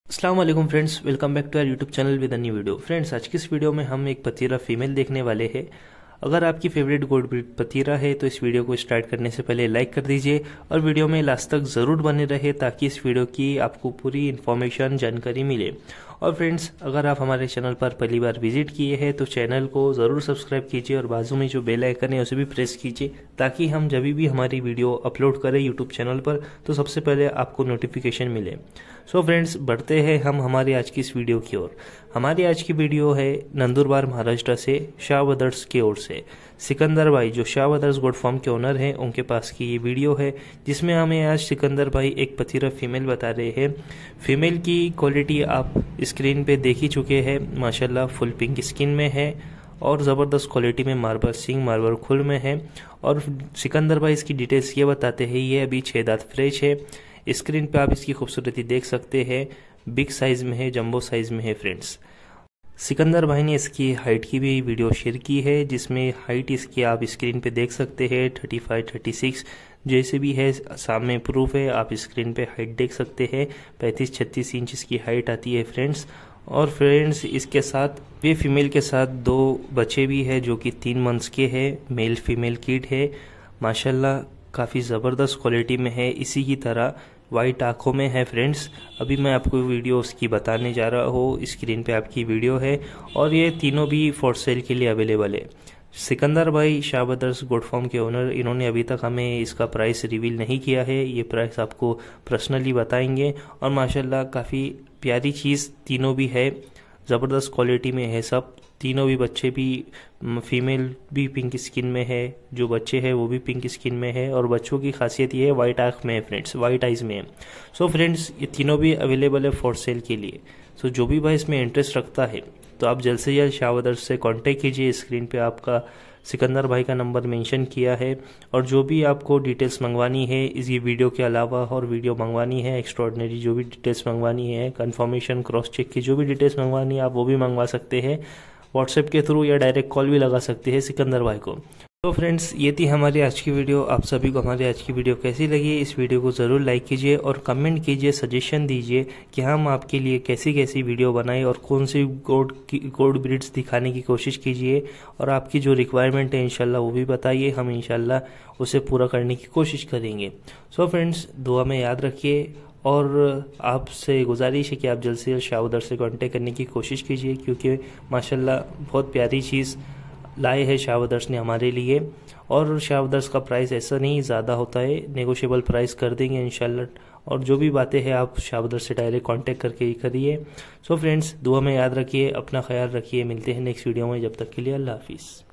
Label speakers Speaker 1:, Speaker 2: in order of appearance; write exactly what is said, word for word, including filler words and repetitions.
Speaker 1: अस्सलाम वालेकुम friends, welcome back to our YouTube channel with a new video. Friends, आज की इस वीडियो में हम एक पतीरा फीमेल देखने वाले हैं। अगर आपकी फेवरेट गोल्ड ब्रीड पतीरा है तो इस वीडियो को स्टार्ट करने से पहले लाइक कर दीजिए और वीडियो में लास्ट तक ज़रूर बने रहे ताकि इस वीडियो की आपको पूरी इन्फॉर्मेशन जानकारी मिले। और फ्रेंड्स, अगर आप हमारे चैनल पर पहली बार विजिट किए हैं तो चैनल को ज़रूर सब्सक्राइब कीजिए और बाजू में जो बेल आइकन है उसे भी प्रेस कीजिए ताकि हम जब भी हमारी वीडियो अपलोड करें यूट्यूब चैनल पर तो सबसे पहले आपको नोटिफिकेशन मिले। सो फ्रेंड्स, बढ़ते हैं हम हमारी आज की इस वीडियो की ओर। हमारी आज की वीडियो है नंदुरबार महाराष्ट्र से शाह ब्रदर्स की ओर से। सिकंदर भाई जो शाह ब्रदर्स गोट फार्म के ओनर हैं उनके पास की ये वीडियो है जिसमें हमें आज सिकंदर भाई एक पतीरा फीमेल बता रहे हैं। फीमेल की क्वालिटी आप स्क्रीन पे देख ही चुके हैं। माशाल्लाह फुल पिंक स्किन में है और ज़बरदस्त क्वालिटी में मार्बल सिंग मार्बल खुल में है। और सिकंदर भाई इसकी डिटेल्स ये बताते हैं, ये अभी छः दांत फ्रेश है। स्क्रीन पे आप इसकी खूबसूरती देख सकते हैं, बिग साइज में है, जंबो साइज में है। फ्रेंड्स, सिकंदर भाई ने इसकी हाइट की भी वीडियो शेयर की है जिसमें हाइट इसकी आप स्क्रीन पे देख सकते हैं पैंतीस, छत्तीस जैसे भी है, सामने प्रूफ है। आप स्क्रीन पे हाइट देख सकते हैं, पैंतीस छत्तीस इंच इसकी हाइट आती है फ्रेंड्स। और फ्रेंड्स, इसके साथ ये फीमेल के साथ दो बच्चे भी है जो कि तीन मंथ्स के हैं, मेल फीमेल किड है। माशाल्लाह काफ़ी ज़बरदस्त क्वालिटी में है, इसी की तरह वाइट आँखों में है। फ्रेंड्स, अभी मैं आपको वीडियो उसकी बताने जा रहा हूँ, स्क्रीन पे आपकी वीडियो है और ये तीनों भी फॉर सेल के लिए अवेलेबल है। सिकंदर भाई शाह ब्रदर्स गोट फार्म के ओनर, इन्होंने अभी तक हमें इसका प्राइस रिवील नहीं किया है, ये प्राइस आपको पर्सनली बताएंगे। और माशाल्लाह काफ़ी प्यारी चीज़ तीनों भी है, ज़बरदस्त क्वालिटी में है सब। तीनों भी बच्चे भी, फीमेल भी पिंक स्किन में है, जो बच्चे हैं वो भी पिंक स्किन में है और बच्चों की खासियत ये है वाइट आँख में है फ्रेंड्स, वाइट आइज में है। सो फ्रेंड्स, ये तीनों भी अवेलेबल है फॉर सेल के लिए। सो जो भी भाई इसमें इंटरेस्ट रखता है तो आप जल्द से जल्द शाह ब्रदर्स से कांटेक्ट कीजिए। स्क्रीन पे आपका सिकंदर भाई का नंबर मेंशन किया है। और जो भी आपको डिटेल्स मंगवानी है इस ये वीडियो के अलावा और वीडियो मंगवानी है, एक्स्ट्रॉर्डनरी जो भी डिटेल्स मंगवानी है, कंफर्मेशन क्रॉस चेक की जो भी डिटेल्स मंगवानी है आप वो भी मंगवा सकते हैं व्हाट्सएप के थ्रू, या डायरेक्ट कॉल भी लगा सकते हैं सिकंदर भाई को। तो फ्रेंड्स, ये थी हमारी आज की वीडियो। आप सभी को हमारी आज की वीडियो कैसी लगी, इस वीडियो को ज़रूर लाइक कीजिए और कमेंट कीजिए, सजेशन दीजिए कि हम आपके लिए कैसी कैसी वीडियो बनाएं और कौन सी गोड गोड ब्रीड्स दिखाने की कोशिश कीजिए। और आपकी जो रिक्वायरमेंट है इंशाल्लाह वो भी बताइए, हम इंशाल्लाह उसे पूरा करने की कोशिश करेंगे। सो फ्रेंड्स, दुआ में याद रखिए और आपसे गुजारिश है कि आप जल्द से जल्द शाह ब्रदर्स से कांटेक्ट करने की कोशिश कीजिए क्योंकि माशाल्लाह बहुत प्यारी चीज़ लाए है शाह ब्रदर्स ने हमारे लिए। और शाह ब्रदर्स का प्राइस ऐसा नहीं ज़्यादा होता है, नेगोशिएबल प्राइस कर देंगे इंशाल्लाह। और जो भी बातें हैं आप शाह ब्रदर्स से डायरेक्ट कांटेक्ट करके ही करिए। सो फ्रेंड्स, दुआ में याद रखिए, अपना ख्याल रखिए, मिलते हैं नेक्स्ट वीडियो में, जब तक के लिए अल्लाह हाफिज़।